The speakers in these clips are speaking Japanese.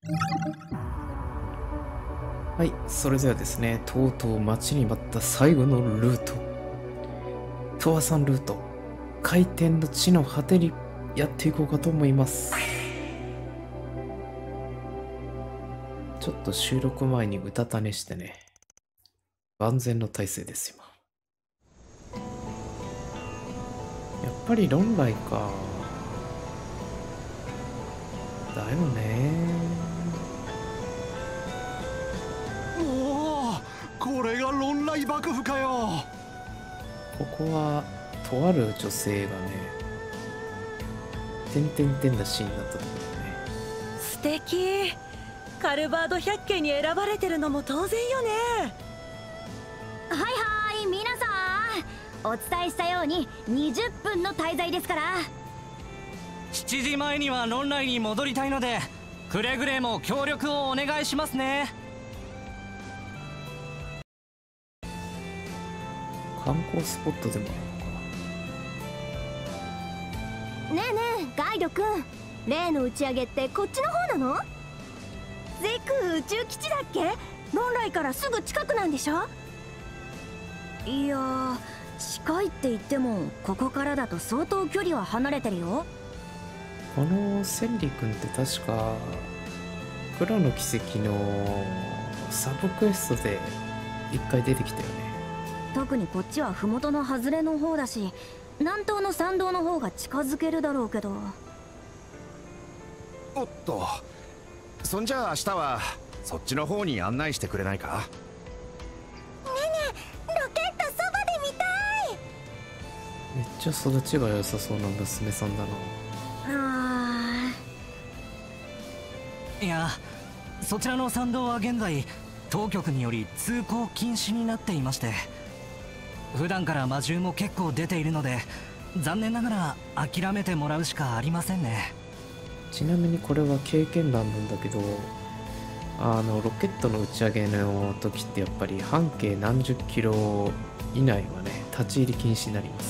はい、それではですね、とうとう待ちに待った最後のルート。とわさんルート。回転の地の果てにやっていこうかと思います。ちょっと収録前にうたた寝してね。万全の体制です、今。やっぱり論外か。だよね。 おお、これが論来幕府かよ。 ここは、とある女性がね、てんてんてんなシーンになったところね。 素敵。カルバード百景に選ばれてるのも当然よね。 はいはい、皆さんお伝えしたように20分の滞在ですから。 7時前には論来に戻りたいので、くれぐれも協力をお願いしますね。 観光スポットでもあるのか。 ねえねえガイドくん、例の打ち上げってこっちの方なの？ゼク宇宙基地だっけ？論来からすぐ近くなんでしょ？いやー、近いって言ってもここからだと相当距離は離れてるよ。 この千里君って確か黒の奇跡のサブクエストで一回出てきたよね。 特にこっちは麓の外れの方だし、南東の参道の方が近づけるだろうけど。 おっと、そんじゃあ明日はそっちの方に案内してくれないか？ ねえねえ、ロケットそばで見たい。 めっちゃ育ちが良さそうな娘さんだな。 いや、そちらの参道は現在当局により通行禁止になっていまして、普段から魔獣も結構出ているので、残念ながら諦めてもらうしかありませんね。 ちなみにこれは経験談なんだけど、ロケットの打ち上げの時ってやっぱり半径何十キロ以内はね、立ち入り禁止になります。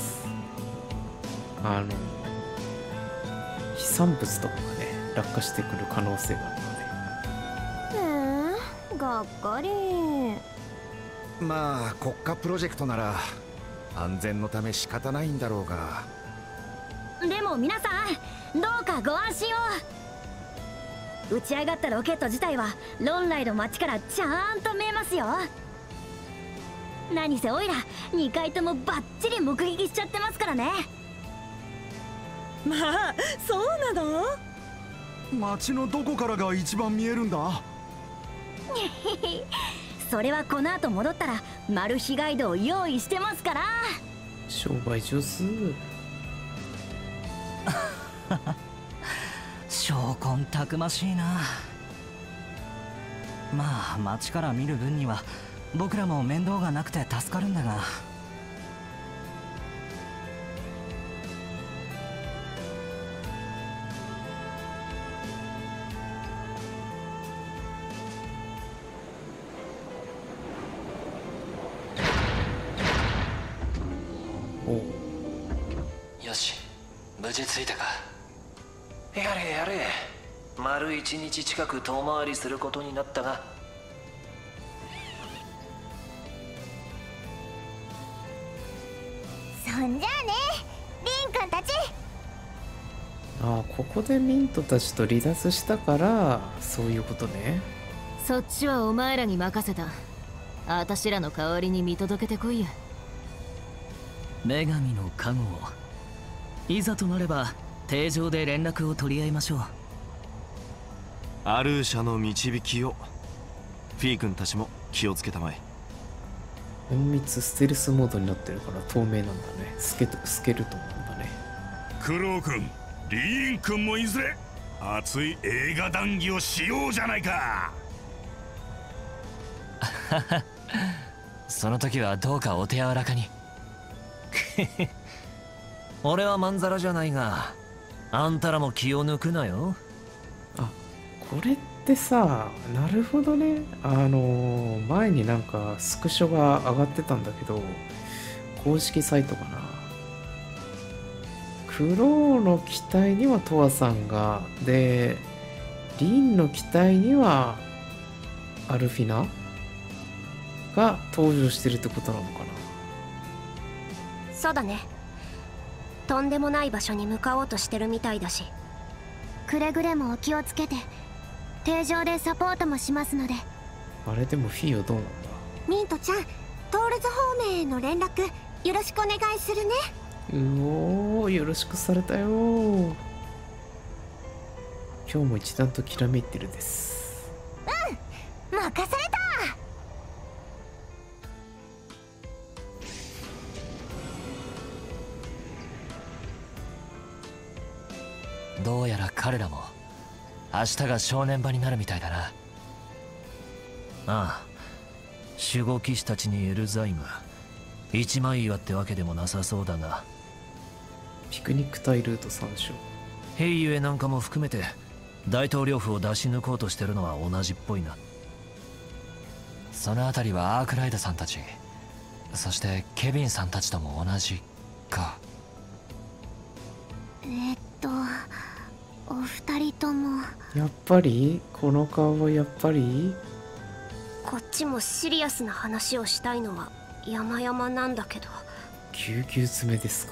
飛散物とかがね、落下してくる可能性があるので。 がっかり。 まあ国家プロジェクトなら安全のため仕方ないんだろうが。 でも皆さん、どうかご安心を。打ち上がったロケット自体は論来の街からちゃんと見えますよ。何せオイラ2回ともバッチリ目撃しちゃってますからね。 まあ、そうなの？ 街のどこからが一番見えるんだ？ それはこの後戻ったらマル秘ガイドを用意してますから。 商売上手。 証拠たくましいな。まあ街から見る分には僕らも面倒がなくて助かるんだが。 よし、無事着いたか。やれやれ、丸1日近く遠回りすることになったが。 そんじゃあね、リンくんたち。 ここでミントたちと離脱したからそういうことね。 そっちはお前らに任せた。あたしらの代わりに見届けてこいや。 女神の加護を、いざとなれば定常で連絡を取り合いましょう。 アルーシャの導きを。フィー君たちも気をつけたまえ。 隠密ステルスモードになってるから透明なんだね。スケルトンなんだね。 クロウ君、リーン君もいずれ熱い映画談義をしようじゃないか。 その時はどうかお手柔らかに。俺はまんざらじゃないが、あんたらも気を抜くなよ。 これってさ、なるほどね。前になんかスクショが上がってたんだけど、公式サイトかな。クローの機体にはトアさんが、で、 リンの機体にはアルフィナが登場してるってことなのかな。 そうだね。とんでもない場所に向かおうとしてるみたいだし、くれぐれもお気をつけて。定常でサポートもしますので。 あれでもフィーはどうなんだ。 ミントちゃん、トールズ方面への連絡よろしくお願いするね。 うおー、よろしくされたよー。今日も一段ときらめいてるです。 任された。 どうやら彼らも明日が正念場になるみたいだな。ああ、守護騎士たちにエルザイム一枚岩ってわけでもなさそうだが、 ピクニック隊ルート参照。 兵ゆえなんかも含めて大統領府を出し抜こうとしてるのは同じっぽいな。そのあたりはアークライドさんたち、そしてケビンさんたちとも同じか。 お二人ともやっぱりこの顔はやっぱり。 こっちもシリアスな話をしたいのは山々なんだけど。 ぎゅうぎゅう詰めですか。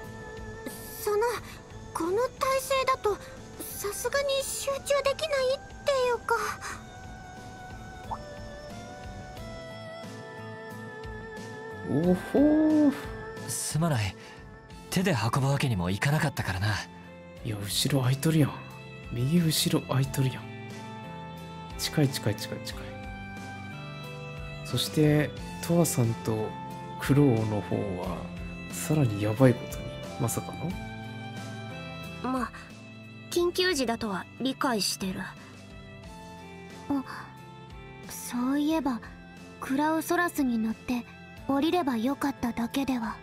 この体勢だとさすがに集中できないっていうか。 おほー、 すまない、手で運ぶわけにもいかなかったからな。 いや、後ろ空いとるやん。右後ろ空いとるやん。近い近い近い近い。そしてトアさんとクロウの方はさらにヤバいことに。まさかの。 まあ緊急時だとは理解してる。そういえばクラウソラスに乗って降りればよかっただけでは。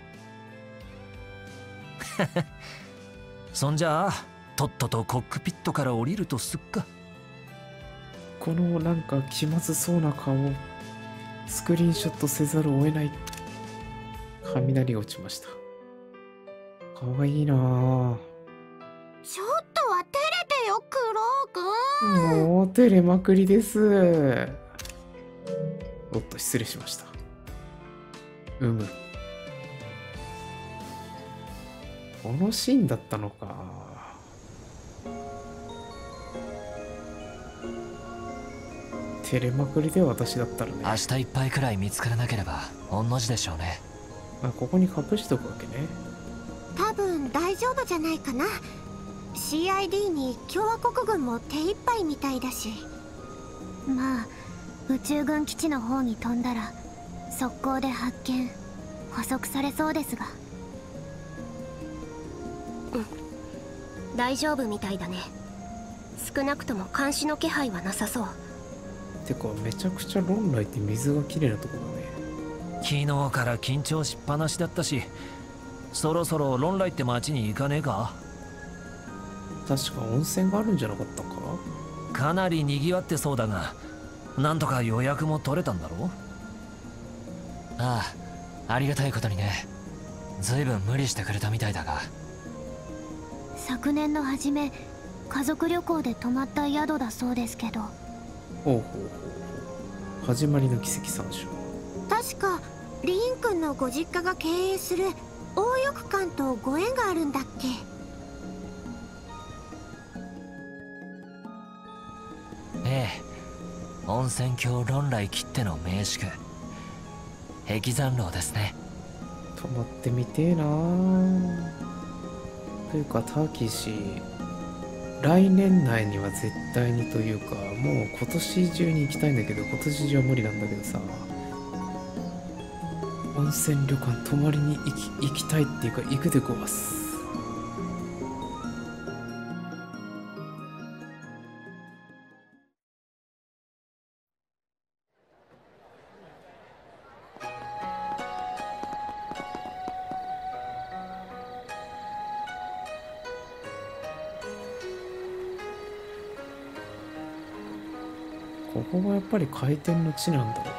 そんじゃあとっととコックピットから降りるとすっか。 このなんか気まずそうな顔をスクリーンショットせざるを得ない。雷が落ちました。かわいいなぁ。 ちょっとは照れてよクロウくん。 もう照れまくりです。おっと失礼しました。このシーンだったのか。照れまくりで私だったらね。 明日いっぱいくらい見つからなければ御の字でしょうね。 あ、ここに隠しとくわけね。 多分大丈夫じゃないかな。 CID に共和国軍も手一杯みたいだし。まあ宇宙軍基地の方に飛んだら速攻で発見捕捉されそうですが。大丈夫みたいだね。少なくとも監視の気配はなさそう。 てかめちゃくちゃ論来って水がきれいなとこだね。 昨日から緊張しっぱなしだったし、そろそろ論来って町に行かねえか。 確か温泉があるんじゃなかったか。 かなり賑わってそうだが、なんとか予約も取れたんだろう。ああ、ありがたいことにね。ずいぶん無理してくれたみたいだが。 昨年の初め家族旅行で泊まった宿だそうですけど。 ほうほうほう。始まりの奇跡参照。 確かリーン君のご実家が経営する大浴館とご縁があるんだっけ。 ええ、温泉郷論来きっての名宿壁山楼ですね。 泊まってみてえなぁ。というかターキー氏、来年内には絶対にというか、もう今年中に行きたいんだけど、今年中は無理なんだけどさ、温泉旅館泊まりに行きたいっていうか、行くでごわす。ここがやっぱり回転の地なんだろうか。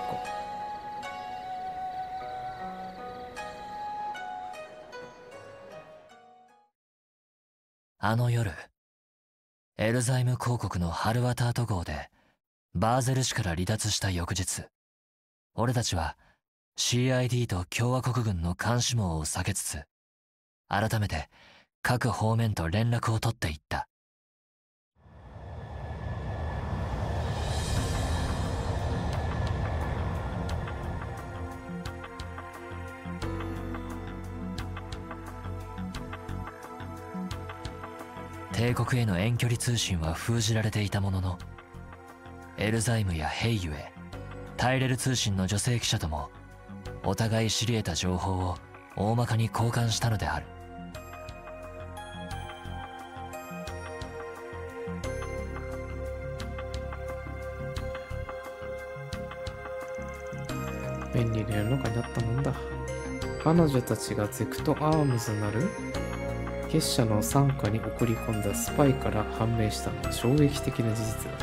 あの夜、 エルザイム公国のハルワタート号でバーゼル市から離脱した翌日、俺たちは CID と共和国軍の監視網を避けつつ、改めて各方面と連絡を取っていった。帝国への遠距離通信は封じられていたものの、エルザイムやヘイユへタイレル通信の女性記者ともお互い知り得た情報を大まかに交換したのである。 便利な世の中になったもんだ。彼女たちがゼクトアームズなる結社の傘下に送り込んだスパイから判明したのは衝撃的な事実だった。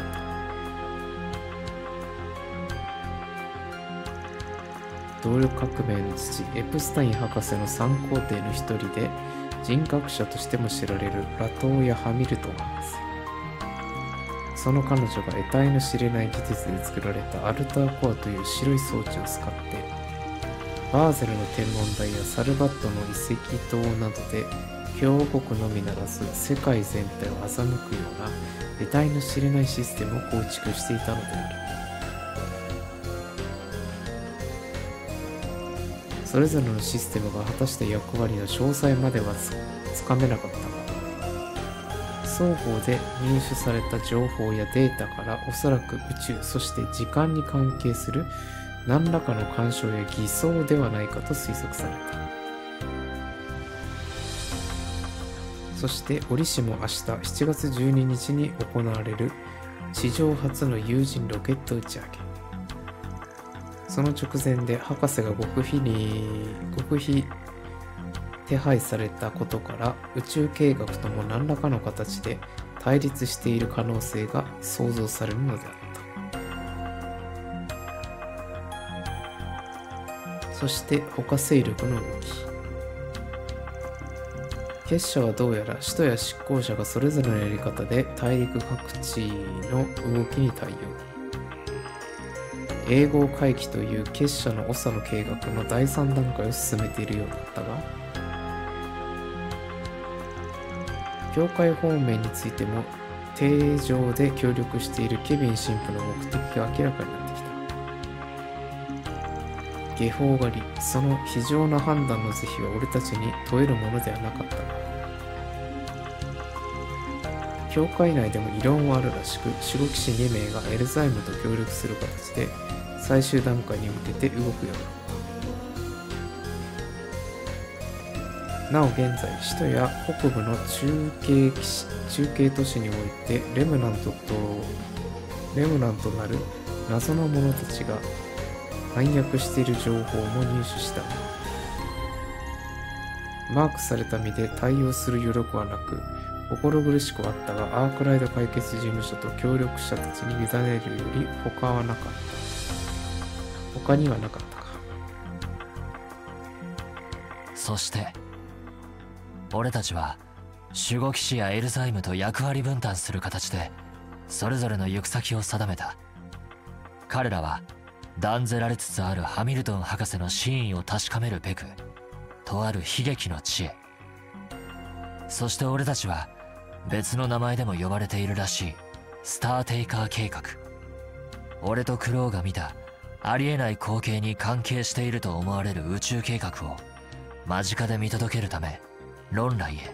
動力革命の父エプスタイン博士の三皇帝の一人で人格者としても知られるラトーヤ・ハミルトン博士。その彼女が得体の知れない技術で作られたアルターコアという白い装置を使ってバーゼルの天文台やサルバットの遺跡島などで共和国のみならず世界全体を欺くような得体の知れないシステムを構築していたのである。それぞれのシステムが果たした役割の詳細まではつかめなかったが、双方で入手された情報やデータからおそらく宇宙そして時間に関係する何らかの干渉や偽装ではないかと推測された。そして折しも明日7月12日に行われる史上初の有人ロケット打ち上げ。その直前で博士が極秘手配されたことから宇宙計画とも何らかの形で対立している可能性が想像されるのであった。そして他勢力の動き。結社はどうやら使徒や執行者がそれぞれのやり方で大陸各地の動きに対応。永劫回帰という結社の長の計画の第3段階を進めているようだったが、教会方面についても定常で協力しているケビン神父の目的が明らかになってきた。下法狩り、その非常な判断の是非は俺たちに問えるものではなかったが、教会内でも異論はあるらしく、守護騎士2名がエルザイムと協力する形で最終段階に向けて動くようだった。なお現在、首都や北部の中継都市においてレムナントなる謎の者たちが暗躍している情報も入手した。マークされた身で対応する余力はなく、心苦しくはあったが、アークライド解決事務所と協力者たちに委ねるより他にはなかったか。 そして俺たちは守護騎士やエルザイムと役割分担する形でそれぞれの行く先を定めた。彼らは断ぜられつつあるハミルトン博士の真意を確かめるべくとある悲劇の地へ。そして俺たちは別の名前でも呼ばれているらしいスターテイカー計画、俺とクロウが見たありえない光景に関係していると思われる宇宙計画を間近で見届けるためロンライへ。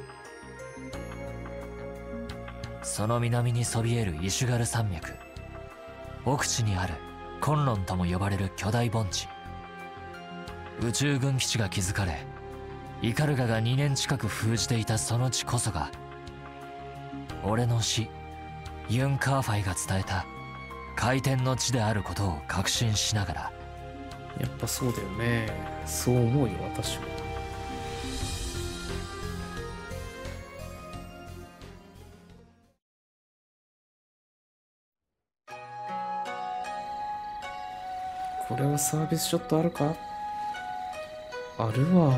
その南にそびえるイシュガル山脈、奥地にあるコンロンとも呼ばれる巨大盆地、宇宙軍基地が築かれイカルガが2年近く封じていたその地こそが俺の師ユン・カーファイが伝えた回転の地であることを確信しながら、 やっぱそうだよね。そう思うよ、私は。これはサービスショットあるか？あるわ。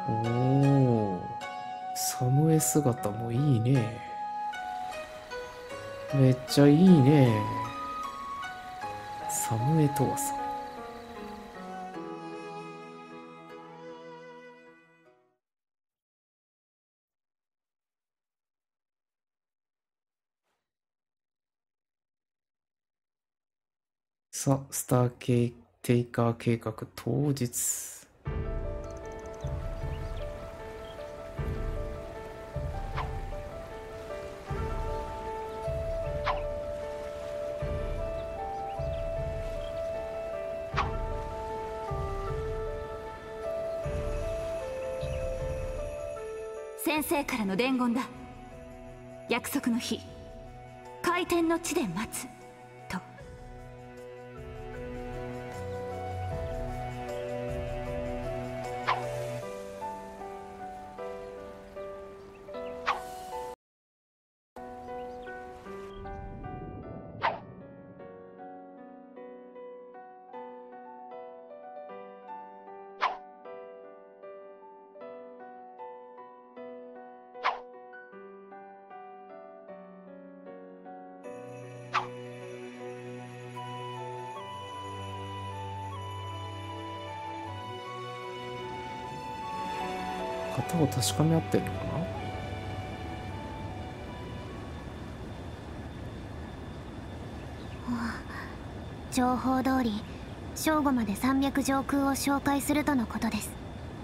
おお、サムエ姿もいいね。めっちゃいいね。サムエとはさ。さあ、スターテイカー計画当日。 先生からの伝言だ。約束の日、回転の地で待つと。 型を確かめ合ってるのかな。 情報通り正午まで山脈上空を紹介するとのことです。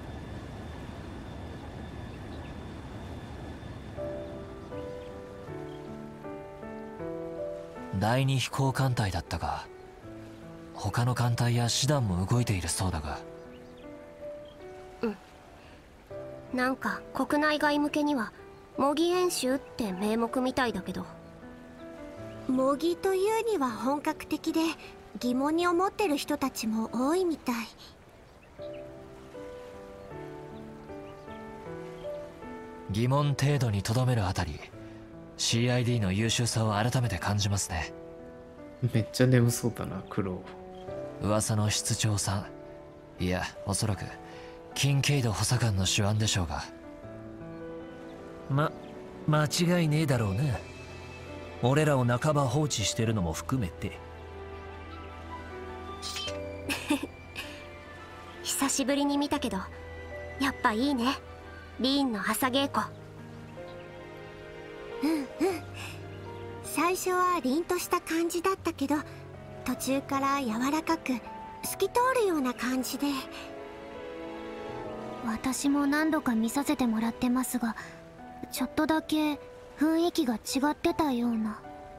第二飛行艦隊だったが、他の艦隊や師団も動いているそうだが。 なんか国内外向けには模擬演習って名目みたいだけど、模擬というには本格的で疑問に思ってる人たちも多いみたい。 疑問程度にとどめるあたり CID の優秀さを改めて感じますね。 めっちゃ眠そうだな、クロウ。噂の室長さん、いやおそらくキンケイド補佐官の手腕でしょうが。 間違いねえだろうな。俺らを半ば放置してるのも含めて。 久しぶりに見たけどやっぱいいね、リーンの朝稽古。最初は凛とした感じだったけど途中から柔らかく透き通るような感じで。私も何度か見させてもらってますが、ちょっとだけ雰囲気が違ってたような。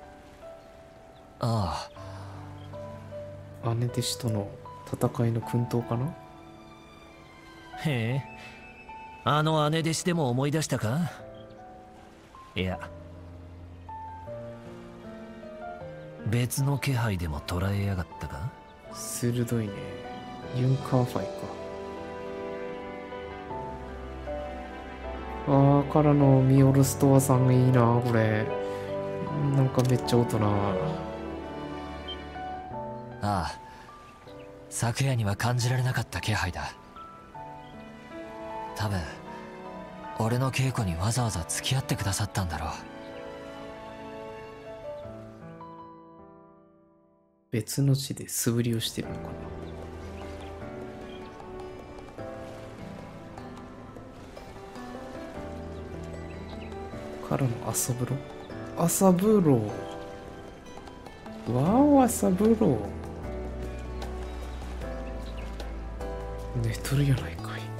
ああ、姉弟子との戦いの薫陶かな。 へえ、あの姉弟子でも思い出したか。いや、別の気配でも捉えやがったか。 鋭いね。ユンカーファイか。ああ、からのミオルストアさんがいいな、これ。なんかめっちゃ大人。 ああ、昨夜には感じられなかった気配だ。多分俺の稽古にわざわざ付き合ってくださったんだろう。 別の地で素振りをしてるのかな。からの朝風呂。朝風呂。わお、朝風呂。寝とるやないかい。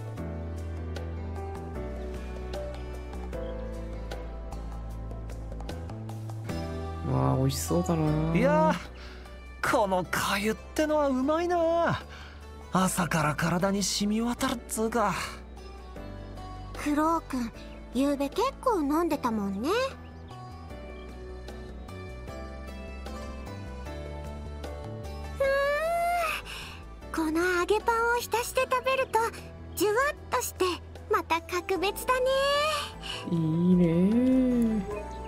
わあ、美味しそうだな。 いやー、この粥ってのはうまいな。朝から体に染み渡るっつうか。 クロウ君、ゆうべ結構飲んでたもんね。この揚げパンを浸して食べるとジュワッとしてまた格別だね。 いいね。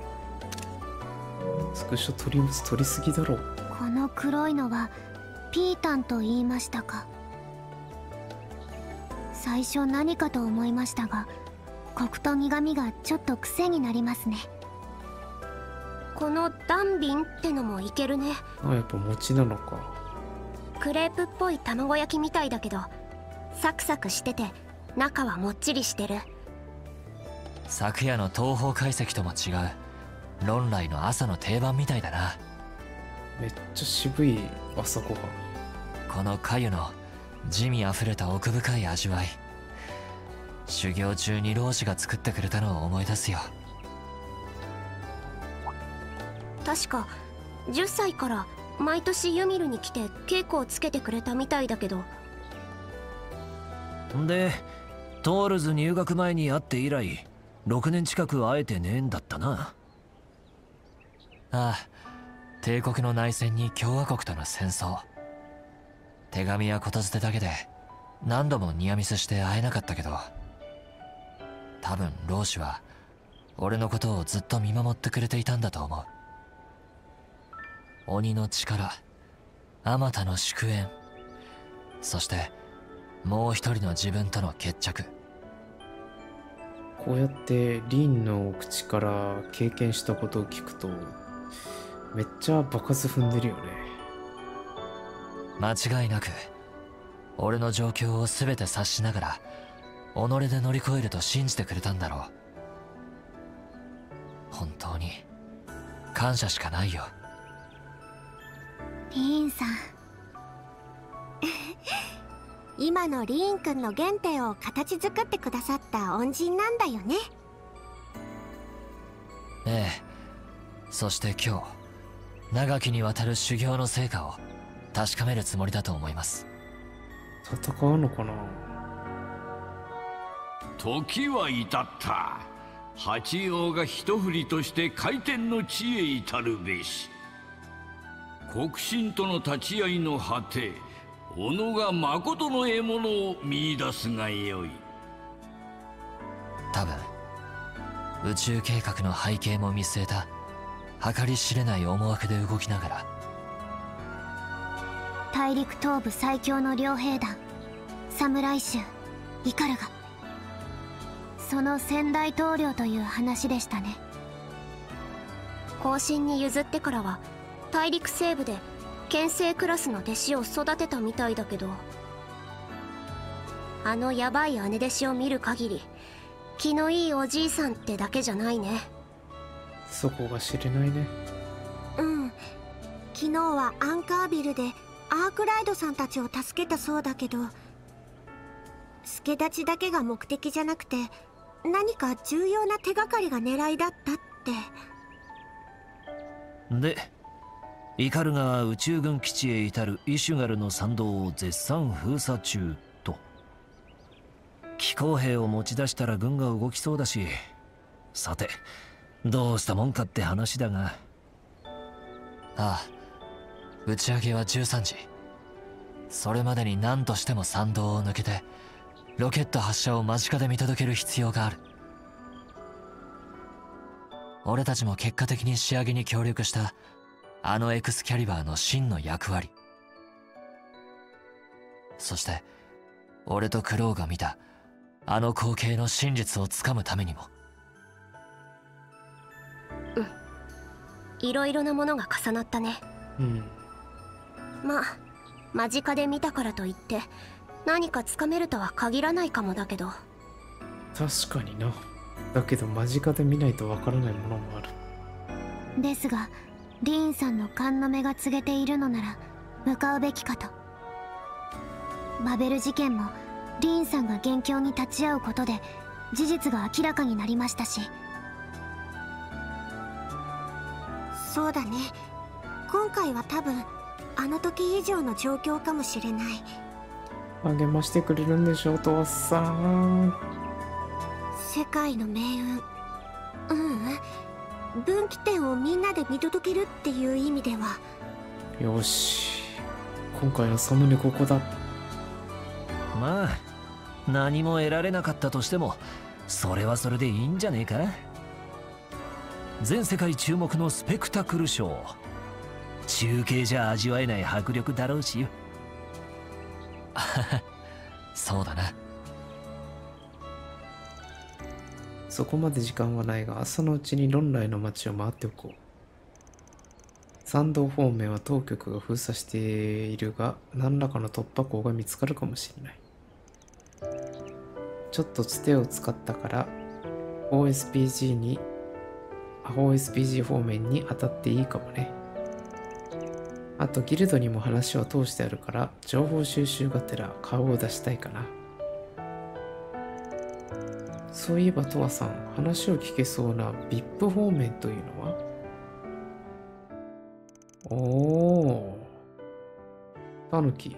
スクショ撮りすぎだろ。 この黒いのはピータンと言いましたか。 最初何かと思いましたが、コクと苦味がちょっと癖になりますね。このダンビンってのもいけるね。 あ、やっぱ餅なのか。 クレープっぽい卵焼きみたいだけど、サクサクしてて中はもっちりしてる。 昨夜の東方解析とも違う論来の朝の定番みたいだな。 めっちゃ渋い朝ごはん。 この粥の滋味あふれた奥深い味わい、修行中に老師が作ってくれたのを思い出すよ。 確か10歳から毎年ユミルに来て稽古をつけてくれたみたいだけど。 でトールズ入学前に会って以来6年近く会えてねえんだったな。 ああ、帝国の内戦に共和国との戦争、手紙や言づてだけで何度もニアミスして会えなかったけど、多分老師は俺のことをずっと見守ってくれていたんだと思う。鬼の力、あまたの祝宴、そしてもう一人の自分との決着。 こうやってリンの口から経験したことを聞くと、めっちゃ場数踏んでるよね。 間違いなく俺の状況を全て察しながら己で乗り越えると信じてくれたんだろう。本当に感謝しかないよ。 リーンさん今のリーンくんの原点を形作ってくださった恩人なんだよね。 ええ、そして今日長きにわたる修行の成果を確かめるつもりだと思います。 戦うのかな。 時は至った。八王が一振りとして回転の地へ至るべし。国神との立ち会いの果て、己が誠の獲物を見出すがよい。 多分宇宙計画の背景も見据えた計り知れない思惑で動きながら、 大陸東部最強の両兵団侍衆イカルガ、その先大統領という話でしたね。後進に譲ってからは大陸西部で剣聖クラスの弟子を育てたみたいだけど、あのヤバい姉弟子を見る限り気のいいおじいさんってだけじゃないね。 そこが知れないね。 うん、昨日はアンカービルでアークライドさんたちを助けたそうだけど、助立ちだけが目的じゃなくて何か重要な手がかりが狙いだったって。 でイカルガは宇宙軍基地へ至るイシュガルの参道を絶賛封鎖中と。機構兵を持ち出したら軍が動きそうだし、さてどうしたもんかって話だが。 ああ、打ち上げは13時。それまでに何としても参道を抜けてロケット発射を間近で見届ける必要がある。俺たちも結果的に仕上げに協力したあのエクスキャリバーの真の役割、そして俺とクロウが見たあの光景の真実をつかむためにも。 いろいろなものが重なったね。まあ間近で見たからといって何かつかめるとは限らないかもだけど。 確かにな。だけど間近で見ないとわからないものもある。 ですがリーンさんの勘の目が告げているのなら向かうべきかと。バベル事件もリーンさんが元凶に立ち会うことで事実が明らかになりましたし。そうだね、今回は多分あの時以上の状況かもしれない。 励ましてくれるんでしょ、お父さん。 世界の命運、分岐点をみんなで見届けるっていう意味では。 よし、今回のサムネここだ。 まあ何も得られなかったとしてもそれはそれでいいんじゃねえか。全世界注目のスペクタクルショー、中継じゃ味わえない迫力だろうしよ。 そうだな。 そこまで時間はないが、朝のうちに論来の町を回っておこう。参道方面は当局が封鎖しているが、何らかの突破口が見つかるかもしれない。ちょっとつてを使ったから、OSPG 方面に当たっていいかもね。あとギルドにも話は通してあるから、情報収集がてら顔を出したいかな。そういえばトワさん、話を聞けそうな VIP 方面というのは？おー。タヌキ。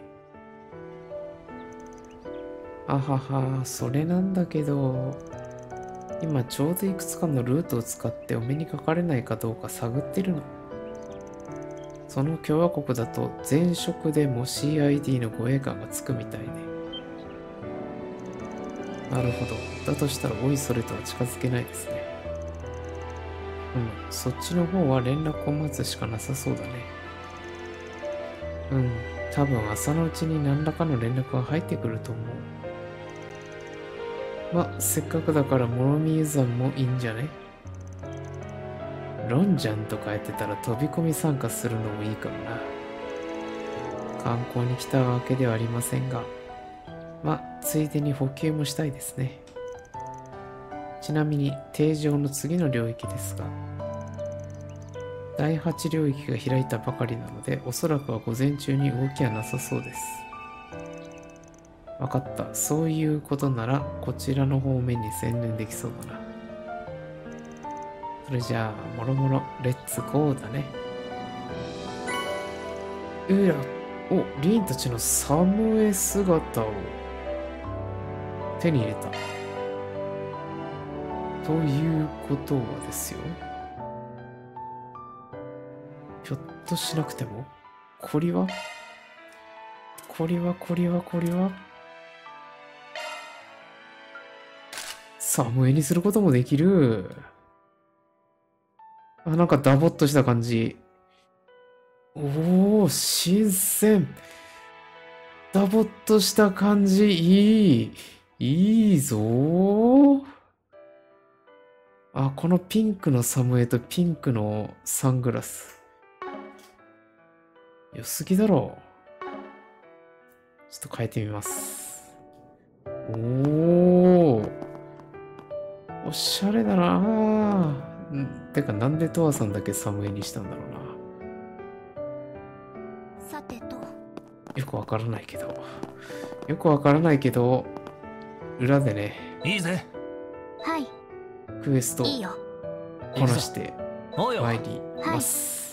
あはは、それなんだけど、今ちょうどいくつかのルートを使ってお目にかかれないかどうか探ってるの。その共和国だと前職でも CID の護衛官がつくみたいね。なるほど。だとしたらおいそれとは近づけないですね。そっちの方は連絡を待つしかなさそうだね。多分朝のうちに何らかの連絡が入ってくると思う。せっかくだから諸見湯山もいいんじゃね？ロンジャンとかやってたら飛び込み参加するのもいいかもな。観光に来たわけではありませんが、ついでに補給もしたいですね。ちなみに、定常の次の領域ですが、第8領域が開いたばかりなので、おそらくは午前中に動きはなさそうです。わかった。そういうことなら、こちらの方面に専念できそうだな。それじゃあ、もろもろ、レッツゴーだね。リーンたちのサムエ姿を手に入れた。ということはですよ。ひょっとしなくても、これはサムエにすることもできる。なんかダボっとした感じ。おー、新鮮。ダボっとした感じ、いいぞー。このピンクのサムエとピンクのサングラス。良すぎだろう。ちょっと変えてみます。おー。おしゃれだなぁ。てか、なんでトワさんだけサムエにしたんだろうな。 さてと。 よくわからないけど、裏でね。 いいぜ。 はい。 クエストをいいよ。 こなして参ります。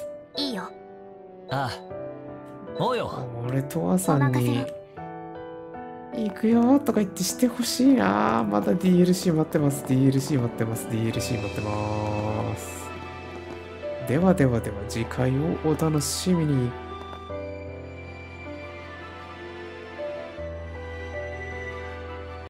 いいよ。 ああ。おうよ。 俺、トワさんに、行くよとか言ってしてほしいな。まだ DLC 待ってます。DLC 待ってます。では、次回をお楽しみに。